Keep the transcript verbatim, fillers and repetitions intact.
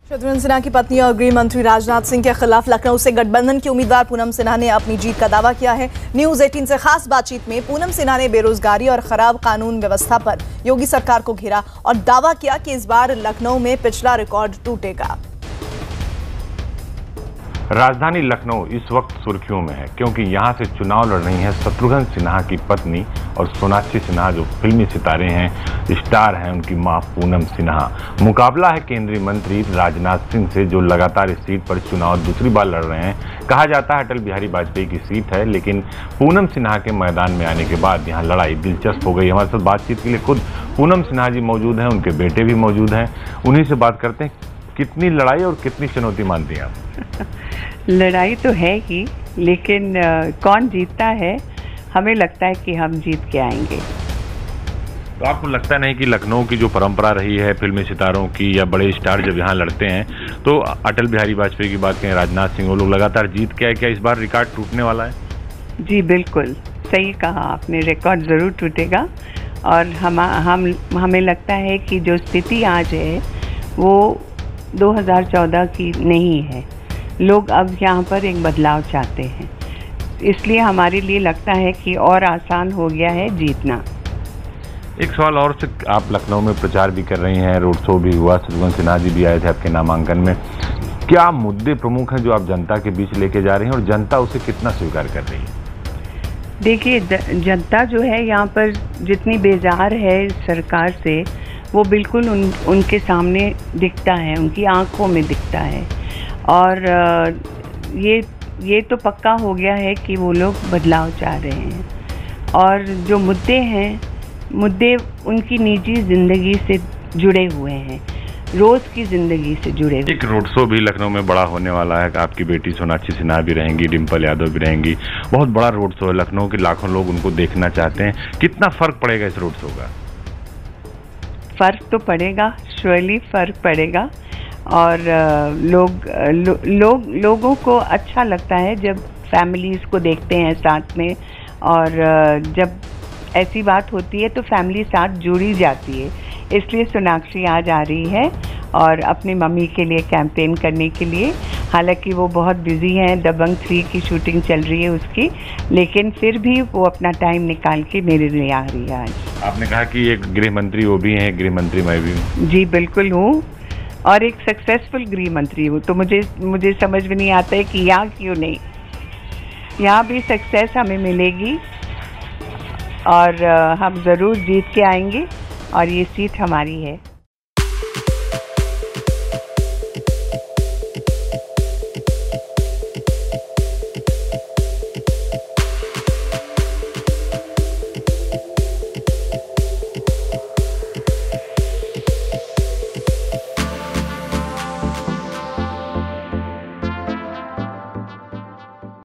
शत्रुघ्न सिन्हा की पत्नी और गृह मंत्री राजनाथ सिंह के खिलाफ लखनऊ से गठबंधन की उम्मीदवार पूनम सिन्हा ने अपनी जीत का दावा किया है। न्यूज अठारह से खास बातचीत में पूनम सिन्हा ने बेरोजगारी और खराब कानून व्यवस्था पर योगी सरकार को घेरा और दावा किया कि इस बार लखनऊ में पिछला रिकॉर्ड टूटेगा। राजधानी लखनऊ इस वक्त सुर्खियों में है क्योंकि यहां से चुनाव लड़ रही हैं शत्रुघ्न सिन्हा की पत्नी और सोनाक्षी सिन्हा, जो फिल्मी सितारे हैं, स्टार हैं, उनकी मां पूनम सिन्हा। मुकाबला है केंद्रीय मंत्री राजनाथ सिंह से, जो लगातार इस सीट पर चुनाव दूसरी बार लड़ रहे हैं। कहा जाता है अटल बिहारी वाजपेयी की सीट है, लेकिन पूनम सिन्हा के मैदान में आने के बाद यहाँ लड़ाई दिलचस्प हो गई। हमारे साथ बातचीत के लिए खुद पूनम सिन्हा जी मौजूद हैं, उनके बेटे भी मौजूद हैं। उन्हीं से बात करते हैं, कितनी लड़ाई और कितनी चुनौती मानती हैं आप? लड़ाई तो है ही, लेकिन आ, कौन जीतता है, हमें लगता है कि हम जीत के आएंगे। तो आपको लगता नहीं कि लखनऊ की जो परंपरा रही है फिल्मी सितारों की या बड़े स्टार जब यहाँ लड़ते हैं, तो अटल बिहारी वाजपेयी की बात करें, राजनाथ सिंह, वो लोग लगातार जीत के आए, क्या इस बार रिकॉर्ड टूटने वाला है? जी बिल्कुल सही कहा आपने, रिकॉर्ड ज़रूर टूटेगा। और हम हम हमें लगता है कि जो स्थिति आज है वो दो हज़ार चौदह की नहीं है। लोग अब यहाँ पर एक बदलाव चाहते हैं, इसलिए हमारे लिए लगता है कि और आसान हो गया है जीतना। एक सवाल और से, आप लखनऊ में प्रचार भी कर रही हैं, रोड शो भी हुआ, शत्रुघ्न सिन्हा जी भी आए थे आपके नामांकन में। क्या मुद्दे प्रमुख हैं जो आप जनता के बीच लेके जा रही हैं और जनता उसे कितना स्वीकार कर रही है? देखिए, जनता जो है यहाँ पर जितनी बेजार है सरकार से, वो बिल्कुल उन उनके सामने दिखता है, उनकी आंखों में दिखता है। और ये ये तो पक्का हो गया है कि वो लोग बदलाव चाह रहे हैं। और जो मुद्दे हैं, मुद्दे उनकी निजी ज़िंदगी से जुड़े हुए हैं, रोज़ की ज़िंदगी से जुड़े हुए। एक रोड शो भी लखनऊ में बड़ा होने वाला है, आपकी बेटी सोनाक्षी सिन्हा भी रहेंगी, डिम्पल यादव भी रहेंगी। बहुत बड़ा रोड शो है, लखनऊ के लाखों लोग उनको देखना चाहते हैं। कितना फ़र्क पड़ेगा इस रोड शो का? फ़र्क तो पड़ेगा, श्योरली फ़र्क पड़ेगा। और लोग लो, लोग लोगों को अच्छा लगता है जब फैमिलीज़ को देखते हैं साथ में, और जब ऐसी बात होती है तो फैमिली साथ जुड़ी जाती है। इसलिए सोनाक्षी आज आ रही है और अपनी मम्मी के लिए कैंपेन करने के लिए। हालांकि वो बहुत बिजी हैं, दबंग थ्री की शूटिंग चल रही है उसकी, लेकिन फिर भी वो अपना टाइम निकाल के मेरे लिए आ रही है आज। आपने कहा कि एक गृह मंत्री वो भी हैं, गृह मंत्री मैं भी हूँ। जी बिल्कुल हूँ, और एक सक्सेसफुल गृह मंत्री हूँ। तो मुझे मुझे समझ में नहीं आता है कि यहाँ क्यों नहीं, यहाँ भी सक्सेस हमें मिलेगी और हम ज़रूर जीत के आएंगे और ये सीट हमारी है।